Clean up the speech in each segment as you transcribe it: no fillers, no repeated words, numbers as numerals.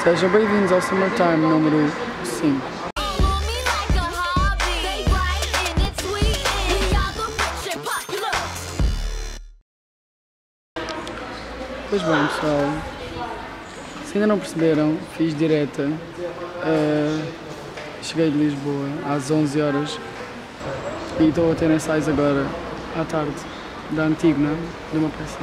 Sejam bem-vindos ao Summertime número 5. Pois bem, pessoal, se ainda não perceberam, fiz direta. Cheguei de Lisboa às 11 horas e estou a ter ensaios agora à tarde da Antígona, de uma peça.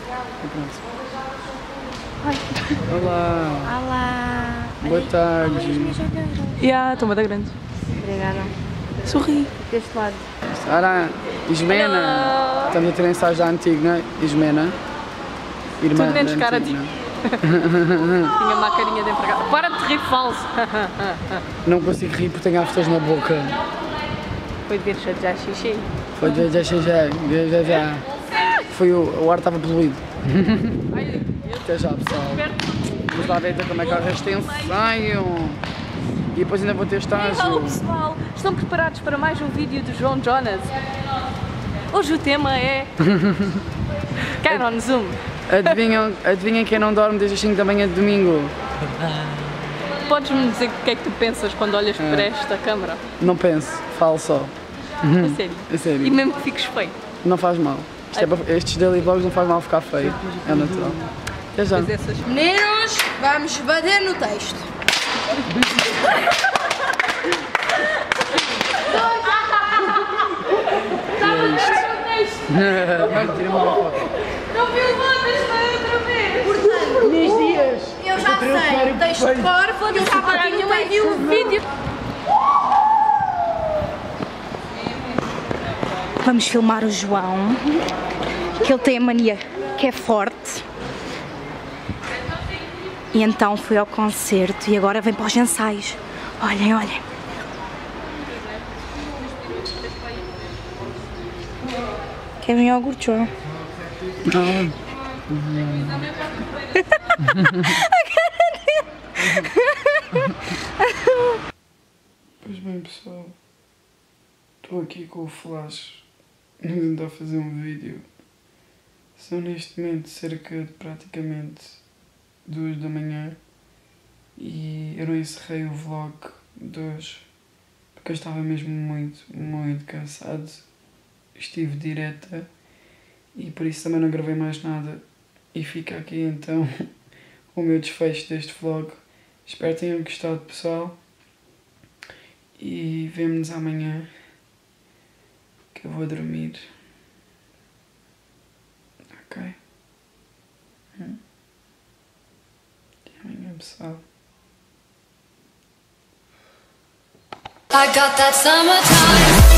Olá! Olá! Boa tarde! Estou muito grande. Obrigada. Sorri. Deste lado. Ora, Ismena! Estamos a ter ensaios da Antígona, Ismena. Irmã tudo menos da cara de... Antígona. Tinha uma carinha de empregada. Para de rir falso! Não consigo rir porque tenho aftas na boca. Foi de ver já xixi. Foi já. Foi o ar estava poluído. Até já, pessoal. Vamos lá ver então como é que corre este ensaio. E depois ainda vou ter estágio. Olá pessoal, estão preparados para mais um vídeo do João Jonas? Hoje o tema é... Canon Zoom. Adivinhem quem não dorme desde as 5 da manhã de domingo? Podes-me dizer o que é que tu pensas quando olhas para esta câmara? Não penso, falo só. A sério? A sério. E mesmo que fiques feio? Não faz mal. Estes daily vlogs não faz mal ficar feio. É natural. Até já. Meninos, vamos bater no texto. Não filmadas outra vez! Portanto, Minhas dias! eu já sei, o texto de cor, vou-te parar no meio do vídeo. Vamos filmar o João, que ele tem a mania que é forte. E então fui ao concerto e agora vem para os ensaios. Olhem, olhem. Quer um iogurte, João? Não. Pois bem, pessoal, estou aqui com o flash a tentar fazer um vídeo. São neste momento cerca de praticamente 2 da manhã e eu não encerrei o vlog de hoje porque eu estava mesmo muito cansado. Estive direta e por isso também não gravei mais nada. E fica aqui então o meu desfecho deste vlog. Espero que tenham gostado, pessoal. E vemo-nos amanhã, que eu vou dormir. Ok? Até amanhã, pessoal. I got that summertime.